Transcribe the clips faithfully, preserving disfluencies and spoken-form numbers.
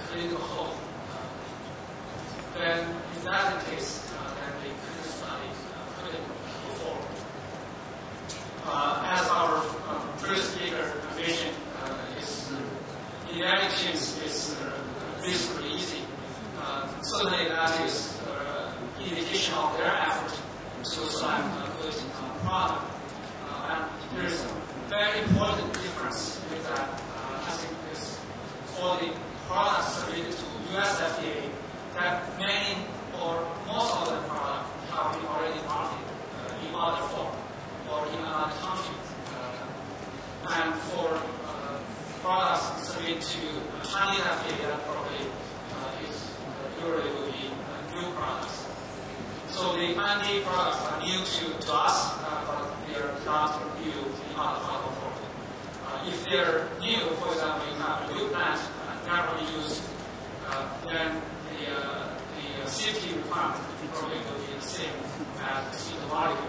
clinical hold. Uh, then, if that's the case, uh, then the clinical study uh, couldn't go forward. Uh, as our uh, first speaker mentioned, uh, is uh, genetic genes is uh, reasonably easy. Uh, certainly, that is uh, indication of their effort to select a good uh, product. Uh, and there is a very important difference with that. Uh, I think is for the products submitted to U S F D A, that many or most of the products have been already marketed uh, in other form or in another country. Uh, and for uh, products submitted to Chinese F D A, that probably uh, is uh, usually will be uh, new products. So the N D A products are new to, to us, uh, but they are not new in other part of the world. Uh, if they're new, for example, you have a new plant uh, never used, uh, then the, uh, the uh, safety requirement probably will be the same as the single molecule.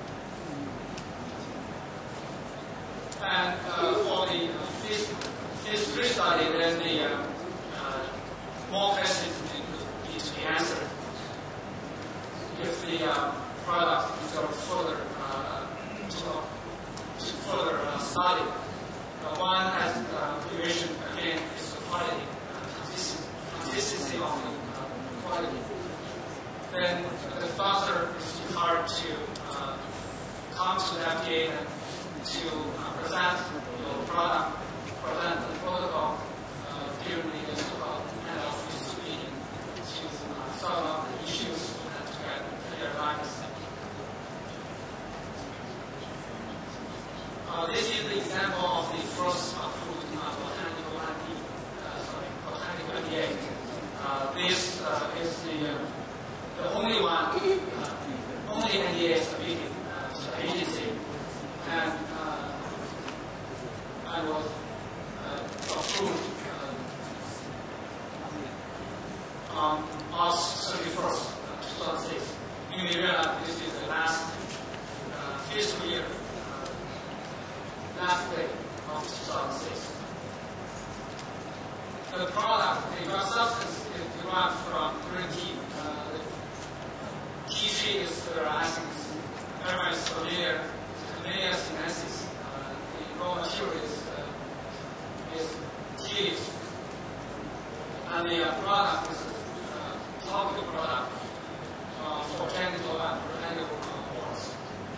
And uh, for the uh, phase, phase three study, then the uh, uh, more questions need to be answered. If the uh, product is going further uh, to, to further uh, study, uh, one has uh, evaluation again is the quality, uh, consistency, consistency of the uh, quality. Then uh, the doctor is required to uh, come to the F D A and to uh, present your product, present the protocol uh, during the so-called end of phase two meeting to uh, solve out the issues and to get clear guidance. Uh, this is the example of the first approved uh, botanical N D A. Uh, sorry, botanical N D A. Uh, this uh, is the uh, the only one, uh, only N D A submitted uh, to the agency, and uh, I was uh, approved uh, on August thirty-first, two thousand six. You may realize this is the last uh, fiscal year, uh, last day of two thousand six. The product, the drug substance, is derived from green tea. Uh, the tea tree is, uh, I think, everyone is familiar. Camellia sinensis. Uh, the raw material is, uh, is tea leaves. And the uh, product is a uh, topical product uh, for genital and botanical wards.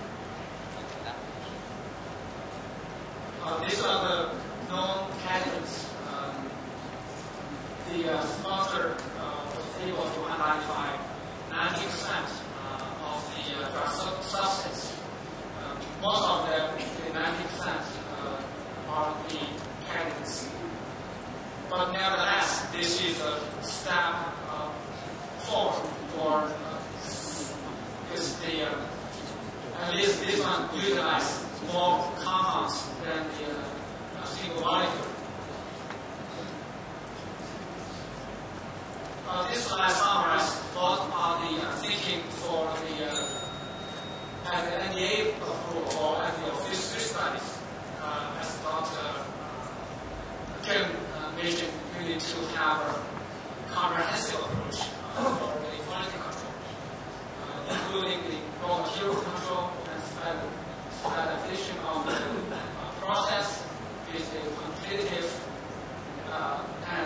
Uh, these are the known candidates. Um, the uh, sponsor uh, was able to identify ninety percent uh, of the uh, drug sub substance. Uh, most of them, the ninety percent, uh, are the candidates. But nevertheless, this is a step uh, forward for uh, is the uh, at least this one utilizes more compounds than the uh, single molecule. Uh, this slide summarizes what are the uh, thinking for the uh, at the N D A approval or at the phase three studies. Uh, as Doctor Kim uh, mentioned, we need to have a comprehensive approach uh, for the quality control, uh, including the raw material control and standardization of the uh, process with the quantitative uh, and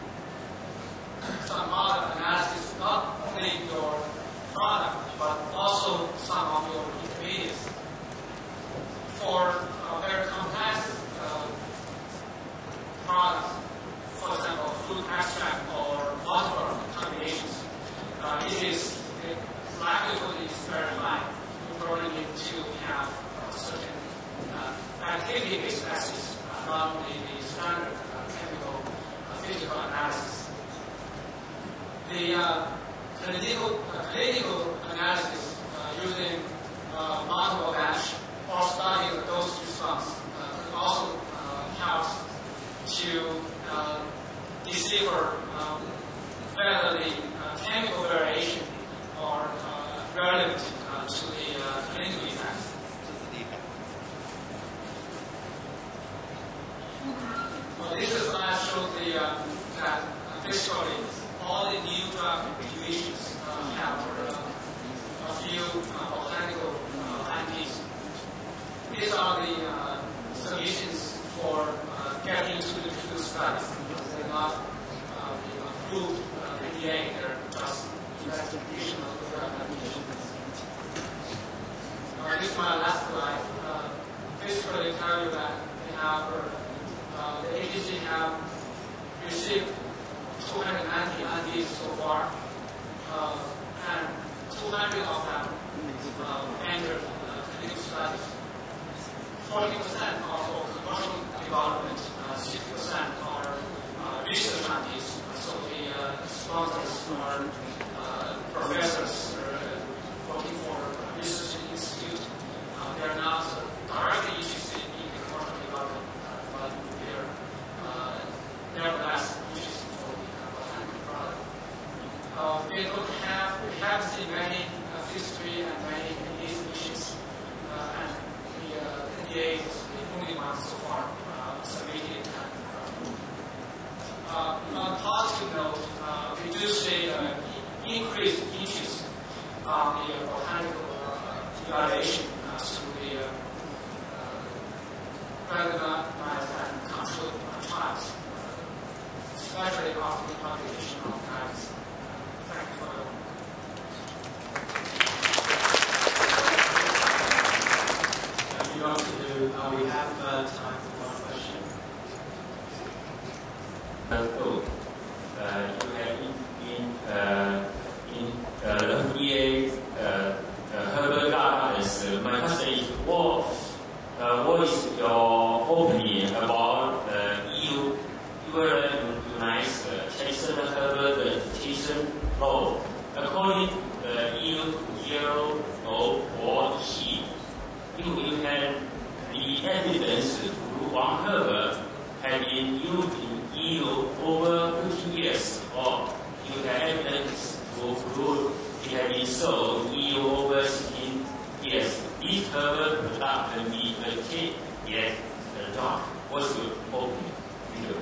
some other analysis, not only your product, but also some of your intermediates. For uh, very complex uh, products, for example, fruit extract or multiple combinations, uh, it is the likelihood is very high. You probably need to have uh, certain uh, activity-based assays, uh, not only the standard uh, chemical uh, physical analysis. The uh, clinical, uh, clinical analysis uh, using uh, multiple batch or studying the dose response uh, also uh, helps to uh, decipher um, whether the uh, chemical variation are uh, relevant uh, to the uh, clinical effects. Well, this slide shows the uh, that basically, all the new drug divisions uh, have uh, a few uh, botanical uh, I Ps. These are the uh, submissions for uh, getting into the clinical studies. They're not uh, approved uh, N D A, they're just investigational drug applications. Uh, this is my last slide. Uh, basically, tell you that they have, uh, the agency have received two hundred ninety I Ds so far, uh, and two hundred of them uh, entered uh, clinical studies. forty percent are for commercial development, uh, sixty percent are uh, research I Ds. So the uh, sponsors are uh, professors uh, working for research institute. Uh, they are not directly interested in the commercial development, uh, but they are uh, nevertheless interested for the uh, botanical product. Uh, they don't have, we have seen many uh, phase three and many N D A submissions, uh, and the uh, N D A is the only one so far uh, submitted. Uh, on a positive note, uh, we do see uh, increased interest on the uh, botanical uh, evaluation uh, through the uh, uh, randomized and controlled uh, trials, uh, especially after the publication of guides. Uh, thank you for your Thank you, Doctor Uh, we have uh, time for one question. Uh, so, uh, you have in, in, uh, in uh, the F D A uh, uh, Herbal guidance. Uh, my question is, what, uh, what is your opinion about the E U Unionized uh, Traditional Herbal Vegetation Law? According to the E U zero oh four sheet, if you have the evidence to one herb has been used in E U over fifty years, or you have evidence to prove it has been sold in E U over sixteen years. This herbal product can be legit, yes or not. What's your opinion? Thank you.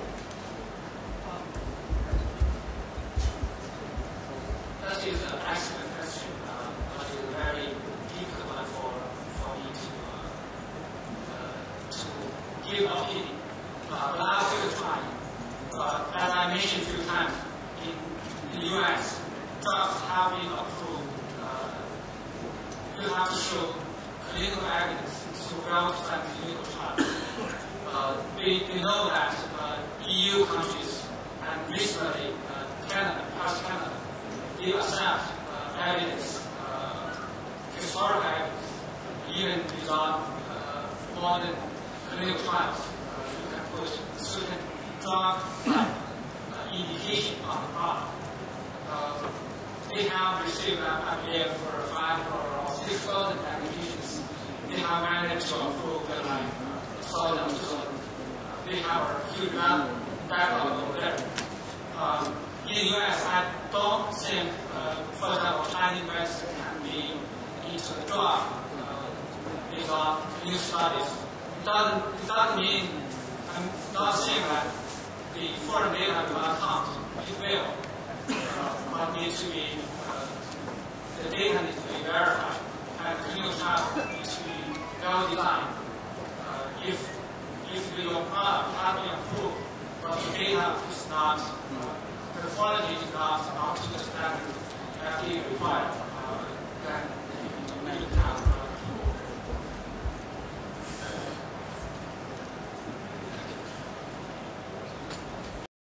That is an excellent question, uh, but it's a very difficult one for, for me to, uh, uh, to give opinion. Uh, but I'll give it a try. Uh, as I mentioned a few times, in the U S, drugs have been approved. Uh, you have to show clinical evidence through well-designed clinical trials. Uh, we, we know that uh, E U countries and recently uh, Canada, past Canada, they accept uh, evidence, uh, historical evidence, even without uh, modern clinical trials. Uh, you can put certain drug-like uh, indication on the product. Uh, they have received an I P F for five or six thousand applications. They have managed to approve the like uh, thousand, two thousand. Uh, they have a huge backlog over there. Um, in the U S, I don't think, uh, for example, Chinese medicine can be into the drug uh, without new studies. It doesn't, it doesn't mean, I'm not saying that the foreign data will not count. It will. Uh, but needs to be, uh, the data needs to be verified, and clinical trial needs to be well designed. Uh, if, if your product has been approved, but the data is not, uh, the quality is not up to the standard F D A required,